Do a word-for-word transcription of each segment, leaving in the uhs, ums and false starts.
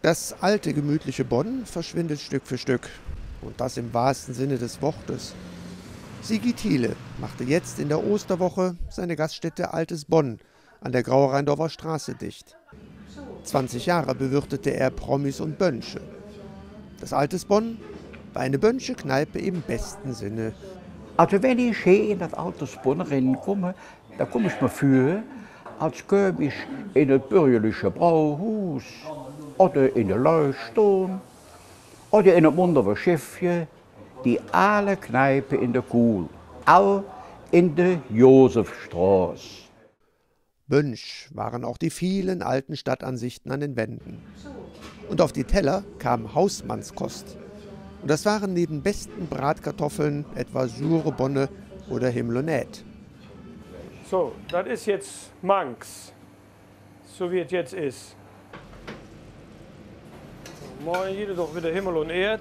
Das alte, gemütliche Bonn verschwindet Stück für Stück. Und das im wahrsten Sinne des Wortes. Sigi Thiele machte jetzt in der Osterwoche seine Gaststätte Altes Bonn an der Grauerrheindorfer Straße dicht. zwanzig Jahre bewirtete er Promis und Bönsche. Das Altes Bonn war eine Bönsche-Kneipe im besten Sinne. Also wenn ich hier in das Altes Bonn reinkomme, da komme ich mir vor, als käme ich in ein bürgerliches Brauhaus oder in ein Leuchtturm oder in ein wunderbares Schiffchen, die alle Kneipen in der Kuhl, all in der Josefstraße. Bönsch waren auch die vielen alten Stadtansichten an den Wänden. Und auf die Teller kam Hausmannskost. Und das waren neben besten Bratkartoffeln etwa sure Bonne oder Himmelonät. So, das ist jetzt Manx, so wie es jetzt ist. Morgen jeder doch wieder Himmel und Erd.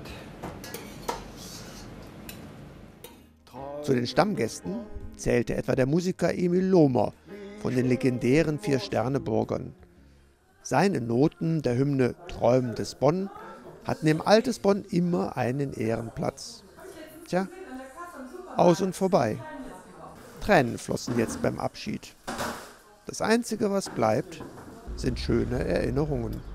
Zu den Stammgästen zählte etwa der Musiker Emil Lohmer von den legendären Vier-Sterne-Burgern. Seine Noten der Hymne Träumendes Bonn hatten im Altes Bonn immer einen Ehrenplatz. Tja, aus und vorbei. Tränen flossen jetzt beim Abschied. Das Einzige, was bleibt, sind schöne Erinnerungen.